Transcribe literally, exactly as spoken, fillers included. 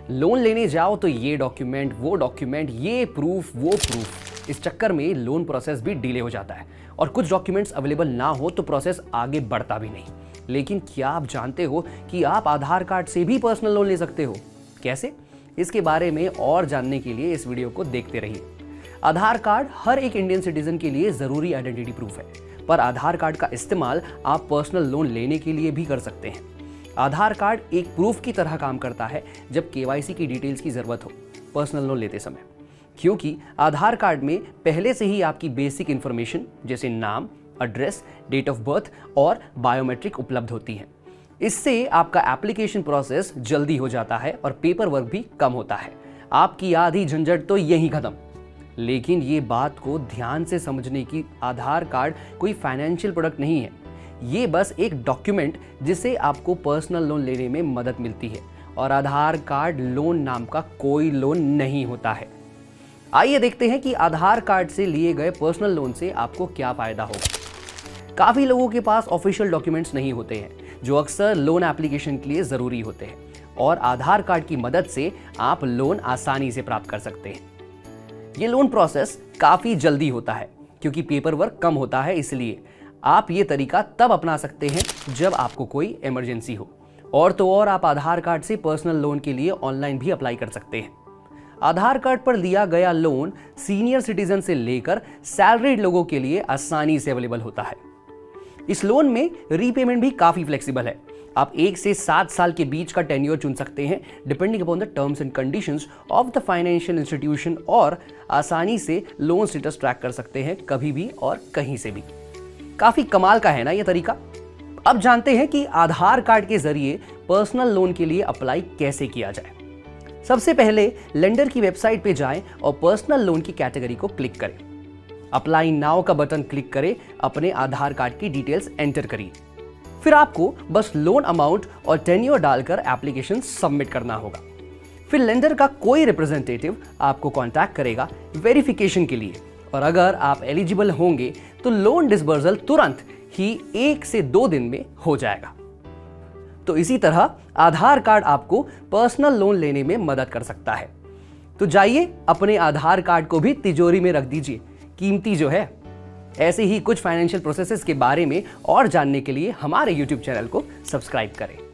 Loan लेने जाओ तो ये डॉक्यूमेंट, वो डॉक्यूमेंट, ये प्रूफ, वो प्रूफ। इस चक्कर में लोन प्रोसेस भी डिले हो जाता है और कुछ डॉक्यूमेंट्स अवेलेबल ना हो तो प्रोसेस आगे बढ़ता भी नहीं। लेकिन क्या आप जानते हो कि आप आधार कार्ड से भी पर्सनल लोन ले सकते हो? कैसे? इसके बारे में और जानने के लिए इस वीडियो को देखते रहिए। आधार कार्ड हर एक इंडियन सिटीजन के लिए जरूरी आइडेंटिटी प्रूफ है, पर आधार कार्ड का इस्तेमाल आप पर्सनल लोन लेने के लिए भी कर सकते हैं। आधार कार्ड एक प्रूफ की तरह काम करता है जब केवाईसी की डिटेल्स की जरूरत हो पर्सनल लोन लेते समय, क्योंकि आधार कार्ड में पहले से ही आपकी बेसिक इंफॉर्मेशन जैसे नाम, एड्रेस, डेट ऑफ बर्थ और बायोमेट्रिक उपलब्ध होती है। इससे आपका एप्लीकेशन प्रोसेस जल्दी हो जाता है और पेपर वर्क भी कम होता है। आपकी आधी झंझट तो यहीं खत्म। लेकिन ये बात को ध्यान से समझने की, आधार कार्ड कोई फाइनेंशियल प्रोडक्ट नहीं है। ये बस एक डॉक्यूमेंट जिससे आपको पर्सनल लोन लेने में मदद मिलती है, और आधार कार्ड लोन नाम का कोई लोन नहीं होता है। आइए देखते हैं कि आधार कार्ड से लिए गए पर्सनल लोन से आपको क्या फायदा होगा। काफी लोगों के पास ऑफिशियल डॉक्यूमेंट्स नहीं होते हैं जो अक्सर लोन एप्लीकेशन के लिए जरूरी होते हैं, और आधार कार्ड की मदद से आप लोन आसानी से प्राप्त कर सकते हैं। ये लोन प्रोसेस काफी जल्दी होता है क्योंकि पेपर वर्क कम होता है, इसलिए आप ये तरीका तब अपना सकते हैं जब आपको कोई इमरजेंसी हो। और तो और आप आधार कार्ड से पर्सनल लोन के लिए ऑनलाइन भी अप्लाई कर सकते हैं। आधार कार्ड पर लिया गया लोन सीनियर सिटीजन से लेकर सैलरीड लोगों के लिए आसानी से अवेलेबल होता है। इस लोन में रीपेमेंट भी काफी फ्लेक्सिबल है। आप एक से सात साल के बीच का टेन्योर चुन सकते हैं depending upon the terms and conditions of the financial institution, और आसानी से लोन स्टेटस ट्रैक कर सकते हैं कभी भी और कहीं से भी। काफी कमाल का है ना ये तरीका। अब जानते हैं कि आधार कार्ड के जरिए पर्सनल लोन के लिए अप्लाई कैसे किया जाए। सबसे पहले लेंडर की वेबसाइट पे जाएं और पर्सनल लोन की कैटेगरी को क्लिक करें। अप्लाई नाउ का बटन क्लिक करें, अपने आधार कार्ड की डिटेल्स एंटर करिए। फिर आपको बस लोन अमाउंट और टेन्योर डालकर एप्लीकेशन सबमिट करना होगा। फिर लेंडर का कोई रिप्रेजेंटेटिव आपको कांटेक्ट करेगा वेरिफिकेशन के लिए, और अगर आप एलिजिबल होंगे तो लोन डिसबर्सल तुरंत ही एक से दो दिन में हो जाएगा। तो इसी तरह आधार कार्ड आपको पर्सनल लोन लेने में मदद कर सकता है। तो जाइए अपने आधार कार्ड को भी तिजोरी में रख दीजिए, कीमती जो है। ऐसे ही कुछ फाइनेंशियल प्रोसेसेस के बारे में और जानने के लिए हमारे यूट्यूब चैनल को सब्सक्राइब करें।